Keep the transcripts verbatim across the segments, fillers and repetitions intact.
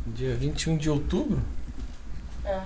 Dia vinte e um de outubro? É.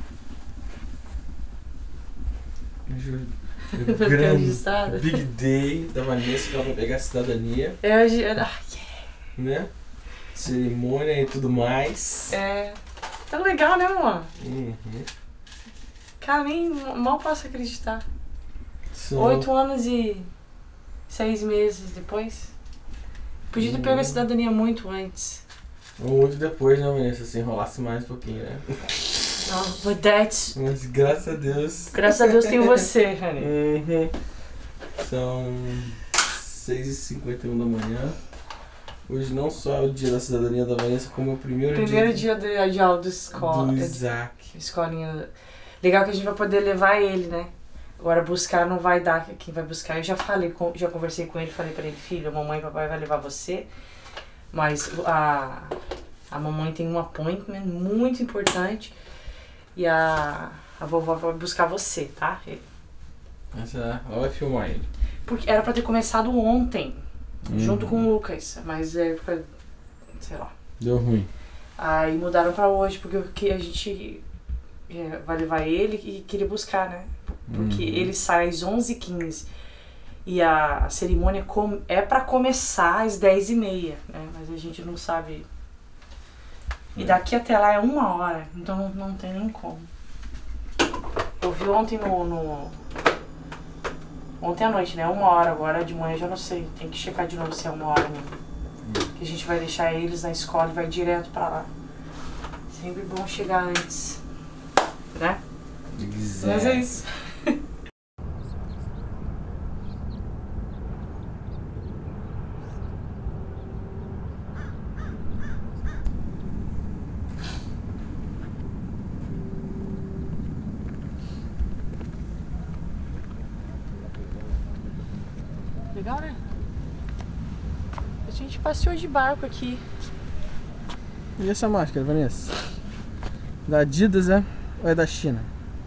Grande Big Day da Vanessa, que ela vai pegar a cidadania. É hoje. Ah, yeah. Né? Cerimônia e tudo mais. É. Tá legal, né, amor? Uhum. Cara, nem mal posso acreditar. São... Oito anos e seis meses depois. Podia ter Uhum. pego a cidadania muito antes. Ou muito depois, né, Vanessa? Se enrolasse mais um pouquinho, né? Não, but that's... Mas graças a Deus. Graças a Deus tem você, honey. Uhum. São seis e cinquenta e um da manhã. Hoje não só é o dia da cidadania da Vanessa, como é o primeiro, Primeiro dia, dia de, de aula da escola. do de- Isaac. Escolinha. Legal que a gente vai poder levar ele, né? Agora buscar não vai dar, quem vai buscar. Eu já falei, com, já conversei com ele, falei pra ele, filho, a mamãe e papai vai levar você. Mas a, a mamãe tem um appointment muito importante. E a, a vovó vai buscar você, tá? Ele- Essa, ela vai filmar ele. Porque era pra ter começado ontem, Uhum. junto com o Lucas. Mas é, porque, sei lá. Deu ruim. Aí mudaram pra hoje, porque o que a gente é, vai levar ele e queria buscar, né? Porque Uhum. ele sai às onze e quinze e a cerimônia com, é pra começar às dez e meia, né? Mas a gente não sabe. E daqui até lá é uma hora, então não, não tem nem como. Eu vi ontem no, no... Ontem à noite, né? Uma hora, agora de manhã já não sei. Tem que checar de novo se é uma hora mesmo. Que a gente vai deixar eles na escola e vai direto pra lá. Sempre bom chegar antes, né? Mas é isso. Legal, né? A gente passeou de barco aqui. E essa máscara, Vanessa? Da Adidas, é? Ou é da China?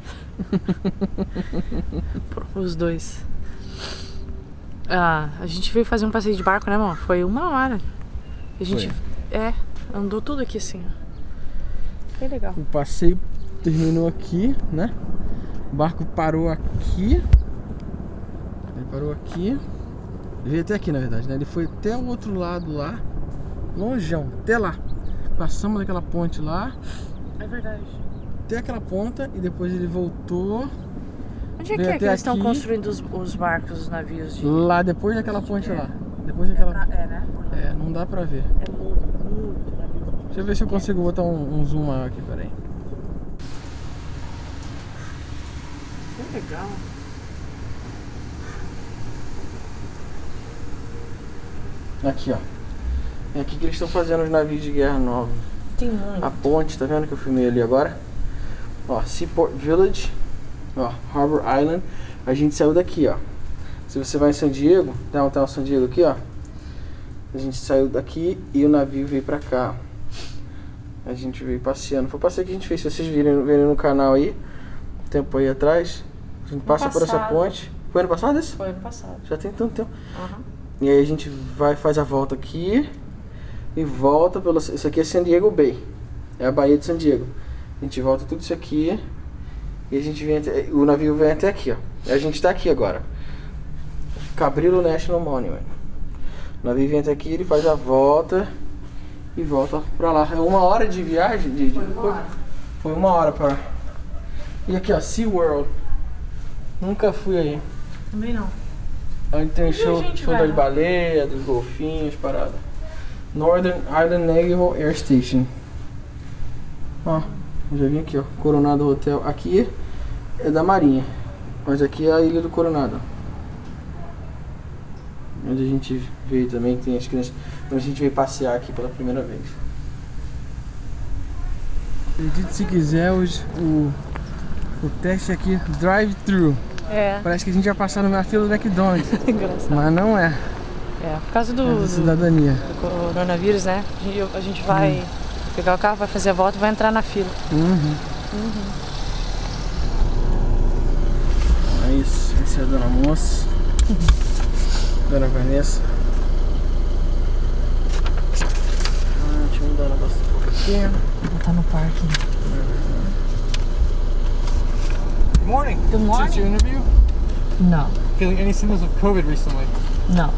Os dois. Ah, a gente veio fazer um passeio de barco, né, amor? Foi uma hora. A gente, é, andou tudo aqui assim, ó. Foi legal. O passeio terminou aqui, né? O barco parou aqui. Ele parou aqui. Ele veio até aqui, na verdade, né? Ele foi até o outro lado lá. Longeão, até lá. Passamos daquela ponte lá. É verdade. Até aquela ponta e depois ele voltou. Onde é que Veio é que até eles estão aqui. construindo os, os barcos, os navios de... Lá depois daquela ponte lá. Depois daquela. É, né? É, não dá pra ver. É muito, muito navio. Deixa eu ver se eu consigo botar um, um zoom maior aqui, peraí. Que legal. Aqui, ó. É aqui que eles estão fazendo os navios de guerra novos. Tem muito. A ponte, tá vendo que eu filmei ali agora? Ó, Seaport Village. Ó, Harbor Island. A gente saiu daqui, ó. Se você vai em San Diego, tem um San Diego aqui, ó. A gente saiu daqui e o navio veio pra cá. A gente veio passeando. Foi o passeio que a gente fez. Se vocês virem, verem no canal aí, tempo aí atrás, a gente passa por essa passado. ponte. Foi ano passado isso? Foi ano passado. Já tem tanto tempo. Uhum. E aí a gente vai, faz a volta aqui e volta pelo... Isso aqui é San Diego Bay. É a Baía de San Diego. A gente volta tudo isso aqui e a gente vem até, o navio vem até aqui, ó. E a gente tá aqui agora. Cabrillo National Monument. O navio vem até aqui, ele faz a volta e volta pra lá. É uma hora de viagem? De, de... Foi uma hora. Foi uma hora pra... E aqui, ó, SeaWorld. Nunca fui aí. Também não. Onde tem show, gente show vai das lá? baleias, dos golfinhos, parada. Northern Ireland Naval Air Station. Ó, já vim aqui, ó. Coronado Hotel. Aqui é da Marinha. Mas aqui é a Ilha do Coronado. Onde a gente veio também, que tem as crianças. Onde a gente veio passear aqui pela primeira vez. Acredite se quiser, hoje o, o teste aqui, drive-thru. É. Parece que a gente vai passar na fila do McDonald's. Engraçado. Mas não é. É, por causa do, É da do, cidadania. do coronavírus, né? A gente, a gente vai Hum. pegar o carro, vai fazer a volta e vai entrar na fila. Uhum. Uhum. É isso. Essa é a dona moça. Dona Vanessa. Ah, deixa eu mudar o negócio um pouco aqui. aqui. Ela tá no parque. Good morning. Good morning. Is this your interview? No. Feeling any symptoms of COVID recently? No.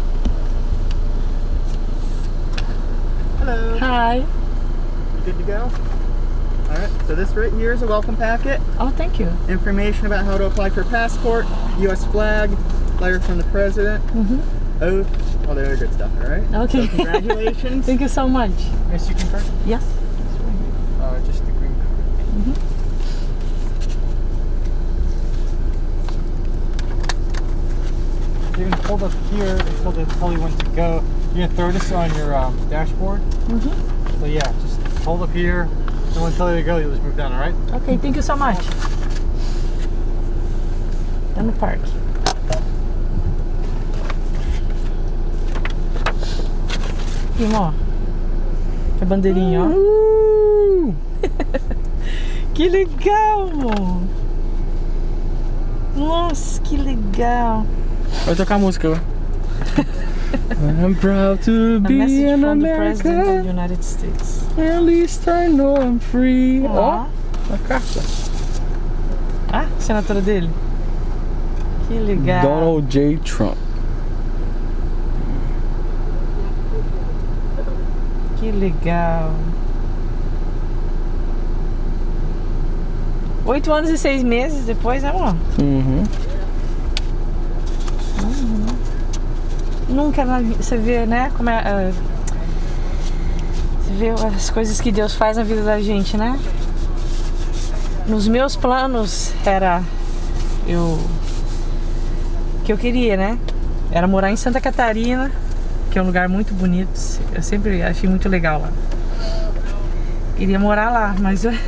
Hello. Hi. You good to go? Alright, so this right here is a welcome packet. Oh, thank you. Information about how to apply for a passport, U S flag, letter from the president, Mm-hmm. oath, all the other good stuff, alright? Okay. So congratulations. Thank you so much. Miss, you confirm? Yes. Uh, just the green card. Mm-hmm. You're gonna hold up here until they tell you when to go. You're gonna throw this on your um, dashboard. Mm-hmm. So yeah, just hold up here, and when they tell you to go, you'll just move down, alright? Okay, thank you so much. Tá no parque. Aqui, ó. A bandeirinha, ó. Uh! Que legal, amor. Nossa, que legal. Vai tocar a música, ó. I'm proud to A be message an from the President of the American. United States. At least I know I'm free. Ó, Ó. a carta. Ah, assinatura dele. Que legal. Donald J. Trump. Que legal. Oito anos e seis meses depois, né, amor? Uhum. Nunca na vi- você vê, né, como é. ah, Você vê as coisas que Deus faz na vida da gente, né? Nos meus planos era eu que eu queria, né? Era morar em Santa Catarina, que é um lugar muito bonito. Eu sempre achei muito legal lá. Queria morar lá, mas eu-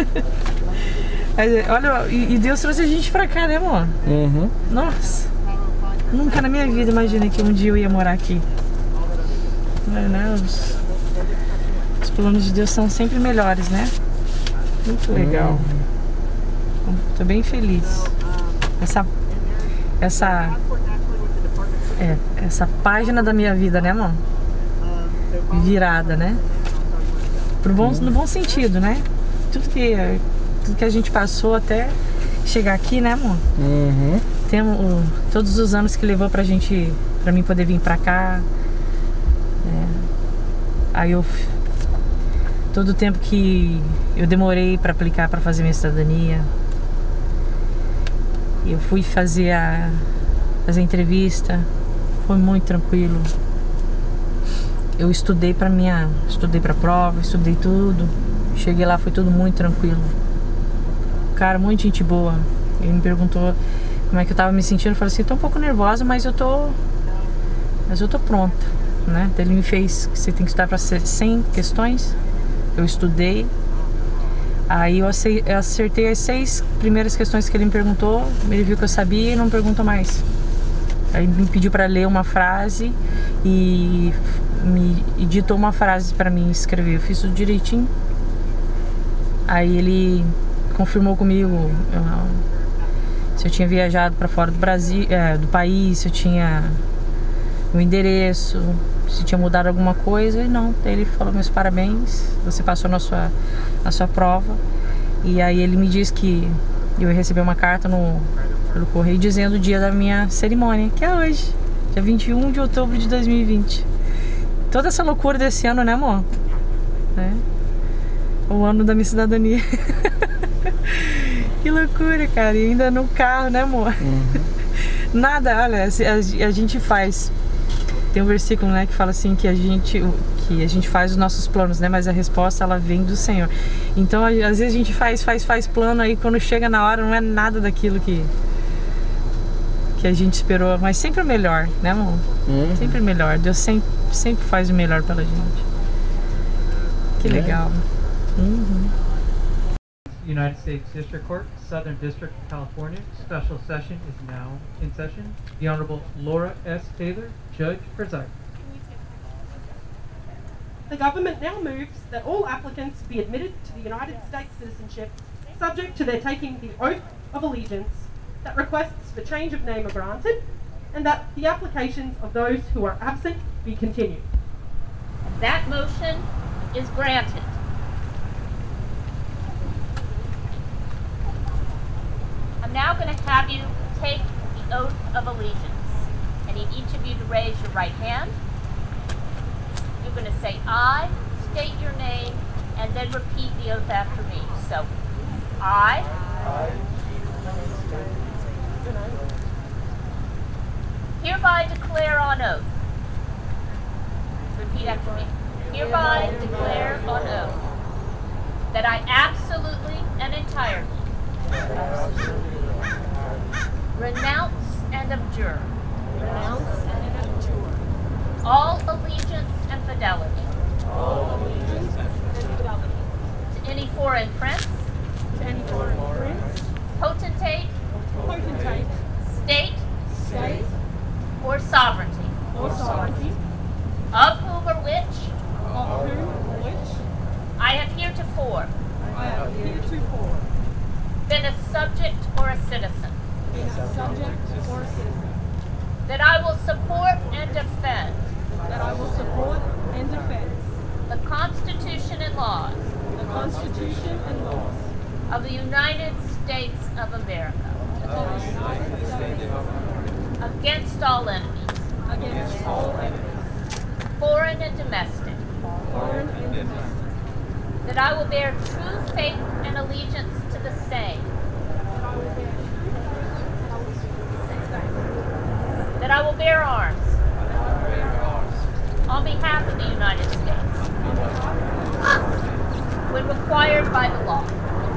Mas, olha, e e Deus trouxe a gente pra cá, né, amor? Uhum. Nossa, nunca na minha vida imaginei que um dia eu ia morar aqui. Não, não, os, os planos de Deus são sempre melhores, né? Muito legal. Tô bem feliz. Essa, essa, é, essa página da minha vida, né, amor? Virada, né? Pro bom, no bom sentido, né? Tudo que, tudo que a gente passou até chegar aqui, né, amor? Uhum. Temos o- todos os anos que levou pra gente, pra mim poder vir pra cá. É, aí eu, f- todo o tempo que eu demorei pra aplicar pra fazer minha cidadania, eu fui fazer a fazer a entrevista, foi muito tranquilo. Eu estudei pra minha, estudei pra prova, estudei tudo. Cheguei lá, foi tudo muito tranquilo. Cara, muito gente boa. Ele me perguntou como é que eu tava me sentindo. Eu falei assim, tô um pouco nervosa, mas eu tô mas eu tô pronta, né? Daí ele me fez, você tem que estudar para cem questões. Eu estudei. Aí eu acei- eu acertei as seis primeiras questões que ele me perguntou. Ele viu que eu sabia e não perguntou mais. Aí me pediu para ler uma frase e me e ditou uma frase para mim escrever. Eu fiz tudo direitinho. Aí ele confirmou comigo eu, se eu tinha viajado para fora do Brasil, é, do país, se eu tinha o endereço, se tinha mudado alguma coisa. E não, daí ele falou meus parabéns, você passou na sua, na sua prova. E aí ele me disse que eu ia receber uma carta no, pelo correio dizendo o dia da minha cerimônia, que é hoje, dia vinte e um de outubro de dois mil e vinte. Toda essa loucura desse ano, né, amor? É. O ano da minha cidadania. Que loucura, cara. E ainda no carro, né, amor? Uhum. Nada, olha, a, a gente faz. Tem um versículo, né, que fala assim que a gente que a gente faz os nossos planos, né, mas a resposta ela vem do Senhor. Então, às vezes a gente faz, faz, faz plano aí quando chega na hora não é nada daquilo que que a gente esperou, mas sempre o melhor, né, amor? Uhum. Sempre o melhor. Deus sempre, sempre faz o melhor pela gente. Que É. legal. Uhum. United States District Court, Southern District of California. Special session is now in session. The Honorable Laura S. Taylor, Judge, presiding. The government now moves that all applicants be admitted to the United States citizenship, subject to their taking the oath of allegiance, that requests for change of name are granted, and that the applications of those who are absent be continued. That motion is granted. going to have you take the oath of allegiance. I need each of you to raise your right hand. You're going to say I, state your name, and then repeat the oath after me. So, I, I, hereby declare on oath. Repeat after me. Hereby declare on oath that I absolutely and entirely renounce and abjure Renounce and abjure all allegiance and fidelity all allegiance and fidelity to any foreign prince, to any foreign prince, potentate, potentate, state, state, or sovereignty, or sovereignty, of whom or which of whom or which I have heretofore I have heretofore been a subject or a citizen, been a subject or a citizen, that I will support and defend that I will support and defend the Constitution and laws the Constitution and laws of the United States of America of the United States against all enemies, against all enemies, foreign and domestic, foreign and domestic, that I will bear true faith and allegiance to the same, that I will bear true faith and allegiance to the same, that I will bear arms that I will bear arms on behalf of the United States on behalf of when required by the law,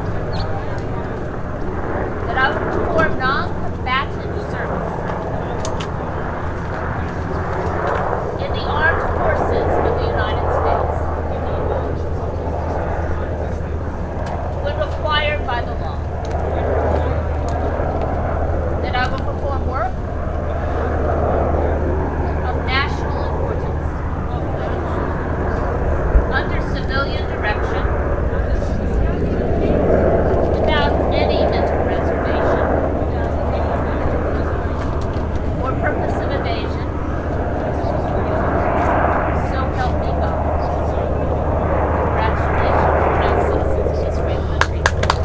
that I will perform non-combatant service in the armed forces of the United States when required by the law, that I will perform work of national importance under civilian direction without any mental reservation or purpose of evasion, so help me God. Congratulations, you're now citizens of this great country.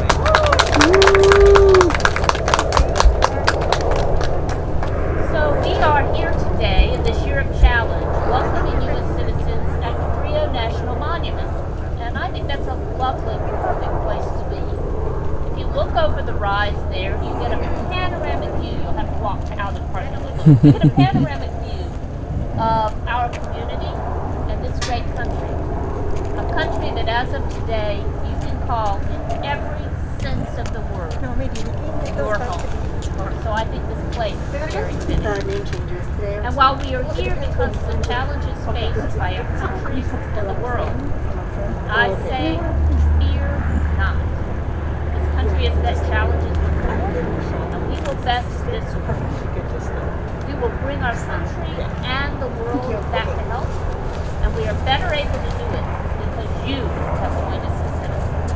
So we are here today in this year of challenge, welcoming you as citizens at Cabrillo National Monument. And I think that's a lovely, perfect place to be. If you look over the rise there, you get a panoramic view. You'll have to walk out of the park and look. You get a panoramic view of our community and this great country. A country that as of today, you can call in every sense of the word your home. So I think this place is very fitting. name changes today. And while we are here because of the challenges faced by our countries and the world, I say, fear not. This country has met challenges before, and we will best this work. We will bring our country and the world back to health, and we are better able to do it because you have joined us as citizens.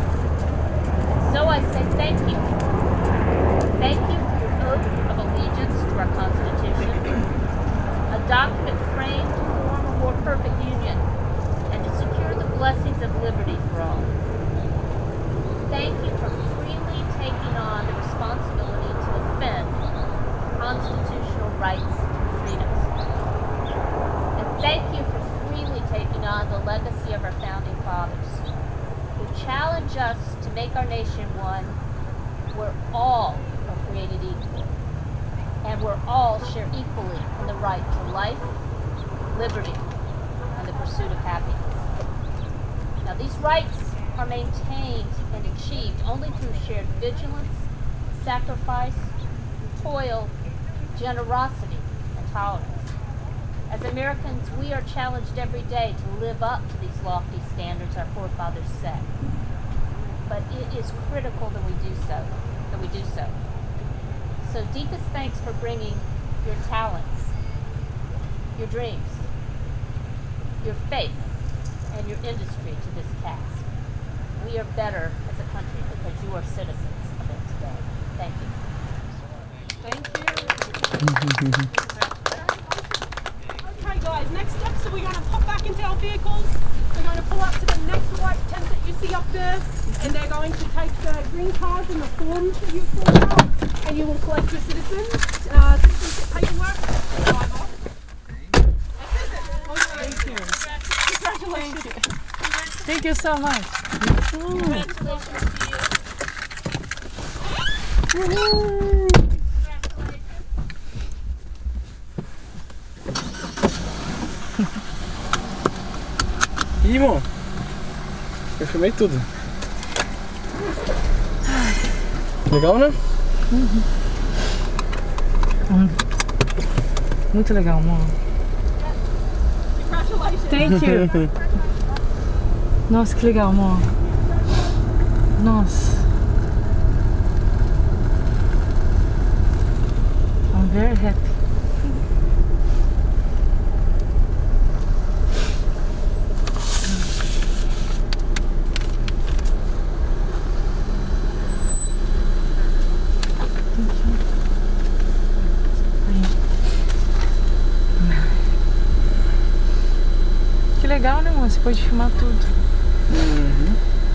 So I say thank you. Thank you for your oath of allegiance to our Constitution, a document framed to form a more perfect union and to secure the blessings of liberty for all. Thank you for freely taking on the responsibility to defend constitutional rights and freedoms. And thank you for freely taking on the legacy of our founding fathers, who challenge us to make our nation one where all are created equal, and where all share equally in the right to life, liberty, and the pursuit of happiness. Now, these rights are maintained and achieved only through shared vigilance, sacrifice, toil, generosity, and tolerance. As Americans, we are challenged every day to live up to these lofty standards our forefathers set. But it is critical that we do so. That we do so. So deepest thanks for bringing your talents, your dreams, your faith, and your industry to this task. We are better as a country because you are citizens of it today. Thank you. Thank you. Okay guys, next up, so we're going to pop back into our vehicles. We're going to pull up to the next white tent that you see up there. register, and they're going to take the green cards and the forms that you filled out, and you will collect your citizens, uh, citizenship paperwork. Drive off. Thank you. Congratulations. Thank you. Thank you so much. Congratulations to you. Uhul. Ih, irmão, eu filmei tudo. Legal, né? Uhum. Hum. Muito legal, amor. Thank you. Nossa, que legal, amor. Nossa. I'm very happy. Que legal, né, amor? Você pode filmar tudo. Uhum.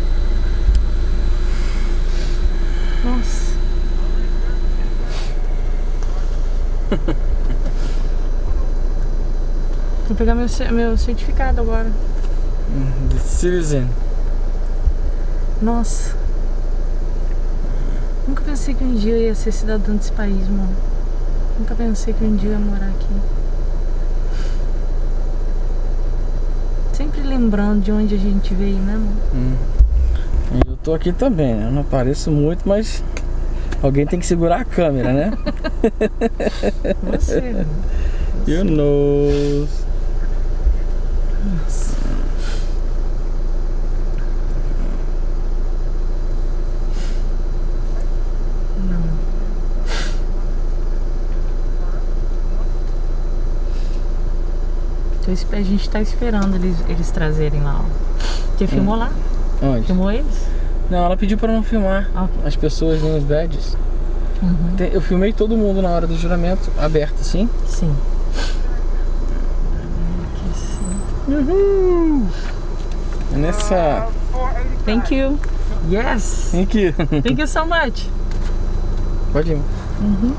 Nossa. Vou pegar meu, meu certificado agora. The Citizen. Nossa. Nunca pensei que um dia eu ia ser cidadão desse país, mano. Nunca pensei que um dia eu ia morar aqui. Sempre lembrando de onde a gente veio, né, mano? Hum. Eu tô aqui também, né? Eu não apareço muito, mas alguém tem que segurar a câmera, né? Você, mano. You know. Nossa. Não. A gente tá esperando eles, eles trazerem lá, ó. Você filmou Hum. lá? Onde? Filmou eles? Não, ela pediu pra não filmar Ah, ok. as pessoas nos badges. Uhum. Tem- Eu filmei todo mundo na hora do juramento, aberto assim. Sim. Aqui, sim. Uhul! Nessa. Thank you. Yes. Thank you. Thank you so much. Pode ir. Uhum.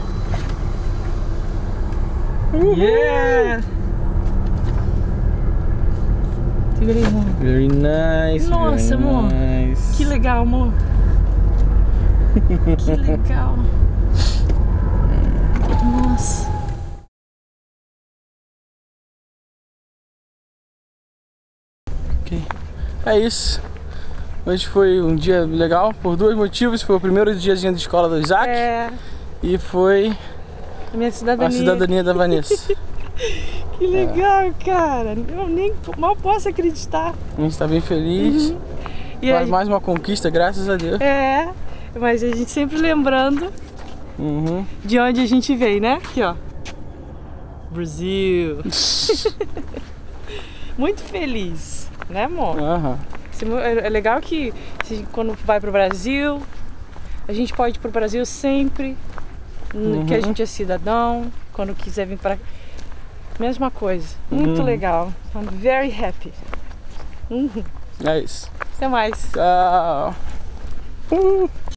Yeah. Segura aí, amor. Very nice. Nossa, very amor. nice. Que legal, amor. Que legal. Nossa. Ok. É isso. Hoje foi um dia legal por dois motivos. Foi o primeiro diazinho de escola do Isaac É. e foi A minha cidadania. a cidadania da Vanessa. Que legal, cara. Eu nem mal posso acreditar. A gente tá bem feliz. Uhum. E Mais, aí, mais uma conquista, graças a Deus. é, mas a gente sempre lembrando Uhum. de onde a gente veio, né? Aqui, ó. Brasil. Muito feliz, né, amor? Aham. É legal que se- quando vai pro Brasil, a gente pode ir pro Brasil sempre, Uhum. que a gente é cidadão, quando quiser vir para mesma coisa. Muito Uhum. legal. I'm very happy. Uhum. É isso. Até mais. Tchau. Uh.